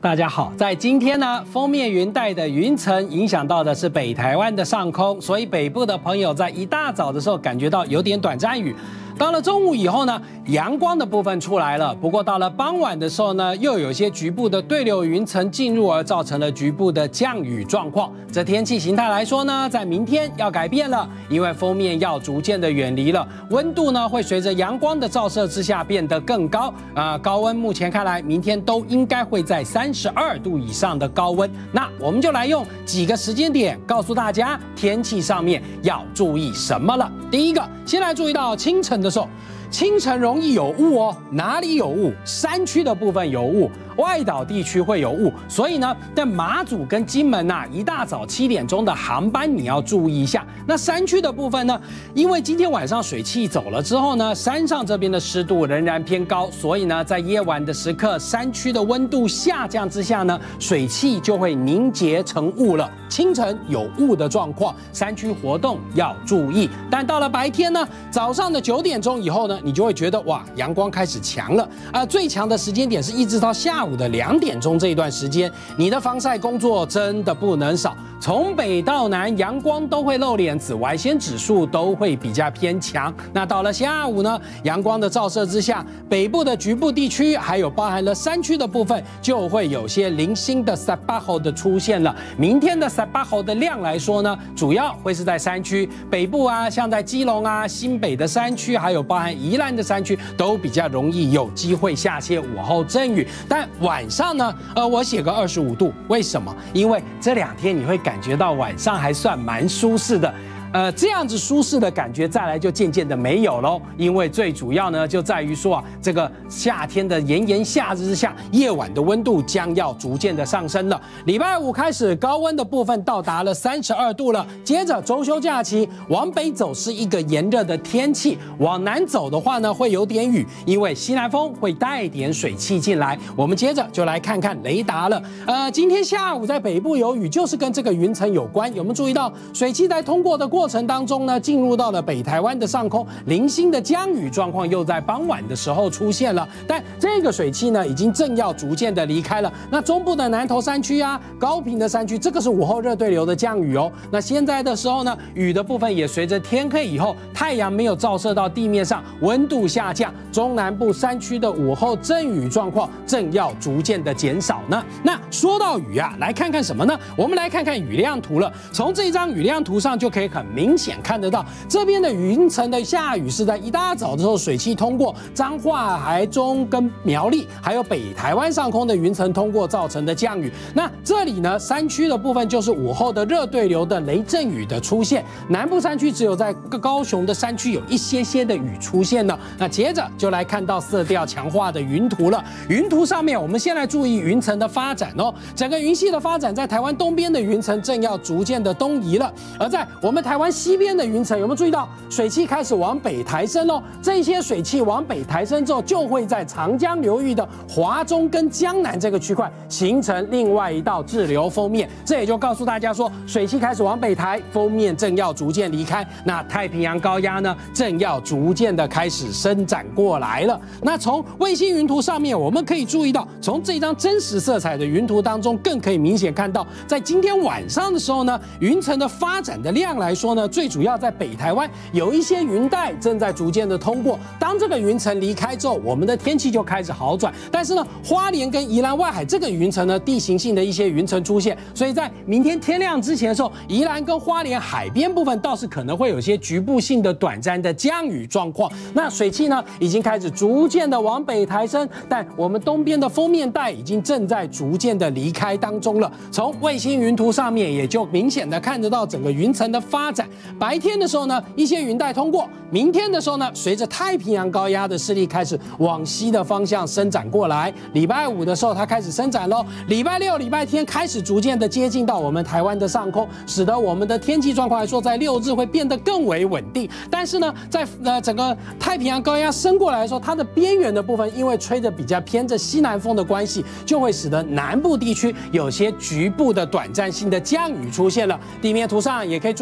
大家好，在今天呢，锋面云带的云层影响到的是北台湾的上空，所以北部的朋友在一大早的时候感觉到有点短暂雨。到了中午以后呢，阳光的部分出来了，不过到了傍晚的时候呢，又有一些局部的对流云层进入，而造成了局部的降雨状况。这天气形态来说呢，在明天要改变了，因为锋面要逐渐的远离了，温度呢会随着阳光的照射之下变得更高高温目前看来，明天都应该会在32度以上的高温。那我们就来用几个时间点告诉大家天气上面要注意什么了。第一个，先来注意到清晨的时候，清晨容易有雾哦，哪里有雾？山区的部分有雾，外岛地区会有雾，所以呢，在马祖跟金门一大早7点钟的航班你要注意一下。那山区的部分呢，因为今天晚上水汽走了之后呢，山上这边的湿度仍然偏高，所以呢，在夜晚的时刻，山区的温度下降之下呢，水汽就会凝结成雾了。清晨有雾的状况，山区活动要注意。但到了白天呢，早上的9点钟以后呢，你就会觉得哇，阳光开始强了最强的时间点是一直到下午的2点钟这一段时间，你的防晒工作真的不能少。从北到南，阳光都会露脸，紫外线指数都会比较偏强。那到了下午呢，阳光的照射之下，北部的局部地区还有包含了山区的部分，就会有些零星的撒巴猴的出现了。明天的撒巴猴的量来说呢，主要会是在山区北部像在基隆新北的山区，还有包含宜兰的山区，都比较容易有机会下些午后阵雨。但晚上呢，我写个25度，为什么？因为这2天你会感觉到晚上还算蛮舒适的。这样子舒适的感觉，再来就渐渐的没有喽。因为最主要呢，就在于说这个夏天的炎炎夏日之下，夜晚的温度将要逐渐的上升了。礼拜5开始，高温的部分到达了32度了。接着周休假期往北走是一个炎热的天气，往南走的话呢，会有点雨，因为西南风会带点水汽进来。我们接着就来看看雷达了。今天下午在北部有雨，就是跟这个云层有关。有没有注意到水汽在通过的过程当中呢，进入到了北台湾的上空，零星的降雨状况又在傍晚的时候出现了。但这个水汽呢，已经正要逐渐的离开了。那中部的南投山区高屏的山区，这个是午后热对流的降雨哦。那现在的时候呢，雨的部分也随着天黑以后，太阳没有照射到地面上，温度下降，中南部山区的午后阵雨状况正要逐渐的减少呢。那说到雨来看看什么呢？我们来看看雨量图了。从这张雨量图上就可以很明显看得到，这边的云层的下雨是在一大早的时候，水汽通过彰化、台中跟苗栗，还有北台湾上空的云层通过造成的降雨。那这里呢，山区的部分就是午后的热对流的雷阵雨的出现，南部山区只有在高雄的山区有一些的雨出现了。那接着就来看到色调强化的云图了。云图上面，我们先来注意云层的发展哦。整个云系的发展，在台湾东边的云层正要逐渐的东移了，而在我们台湾西边的云层，有没有注意到水汽开始往北抬升喽？这些水汽往北抬升之后，就会在长江流域的华中跟江南这个区块形成另外一道滞留锋面。这也就告诉大家说，水汽开始往北抬，锋面正要逐渐离开。那太平洋高压呢，正要逐渐的开始伸展过来了。那从卫星云图上面，我们可以注意到，从这张真实色彩的云图当中，更可以明显看到，在今天晚上的时候呢，云层的发展的量来说呢，最主要在北台湾有一些云带正在逐渐的通过。当这个云层离开之后，我们的天气就开始好转。但是呢，花莲跟宜兰外海这个云层呢，地形性的一些云层出现，所以在明天天亮之前的时候，宜兰跟花莲海边部分倒是可能会有些局部性的短暂的降雨状况。那水汽呢，已经开始逐渐的往北抬升，但我们东边的锋面带已经正在逐渐的离开当中了。从卫星云图上面也就明显的看得到整个云层的发展。白天的时候呢，一些云带通过；明天的时候呢，随着太平洋高压的势力开始往西的方向伸展过来。礼拜5的时候，它开始伸展喽。礼拜6、礼拜天开始逐渐的接近到我们台湾的上空，使得我们的天气状况来说，在6日会变得更为稳定。但是呢，在整个太平洋高压伸过来的时候，它的边缘的部分，因为吹着比较偏着西南风的关系，就会使得南部地区有些局部的短暂性的降雨出现了。地面图上也可以注意到，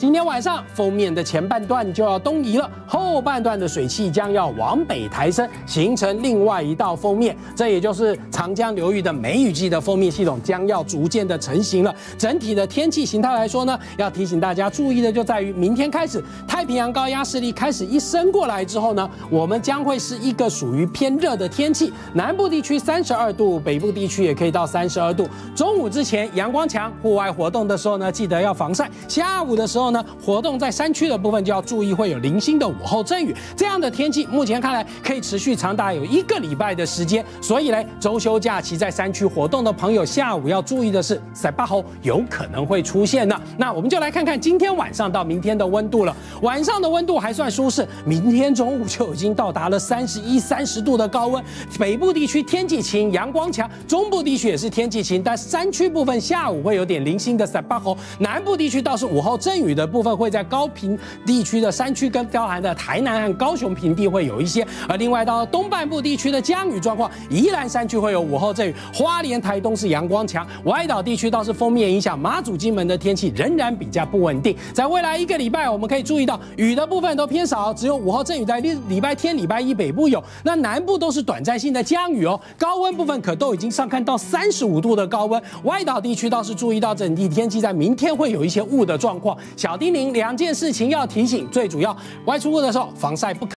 今天晚上锋面的前半段就要东移了，后半段的水汽将要往北抬升，形成另外一道锋面，这也就是长江流域的梅雨季的锋面系统将要逐渐的成型了。整体的天气形态来说呢，要提醒大家注意的就在于明天开始，太平洋高压势力开始一升过来之后呢，我们将会是一个属于偏热的天气，南部地区32度，北部地区也可以到32度。中午之前阳光强，户外活动的时候呢，记得要防晒。下午的时候呢，活动在山区的部分就要注意会有零星的午后阵雨。这样的天气目前看来可以持续长达有1个礼拜的时间，所以呢，周休假期在山区活动的朋友，下午要注意的是塞巴猴有可能会出现呢。那我们就来看看今天晚上到明天的温度了。晚上的温度还算舒适，明天中午就已经到达了31、30度的高温。北部地区天气晴，阳光强；中部地区也是天气晴，但山区部分下午会有点零星的塞巴猴。南部地区倒是午后阵雨的部分会在高屏地区的山区跟包含的台南和高雄平地会有一些，而另外到东半部地区的降雨状况，宜兰山区会有午后阵雨，花莲、台东是阳光强，外岛地区倒是锋面影响，马祖、金门的天气仍然比较不稳定。在未来1个礼拜，我们可以注意到雨的部分都偏少，只有午后阵雨在礼拜天、礼拜一北部有，那南部都是短暂性的降雨哦。高温部分可都已经上看到35度的高温，外岛地区倒是注意到整体天气在明天会有一些雾的状况。小叮咛，2件事情要提醒，最主要外出的时候防晒不可。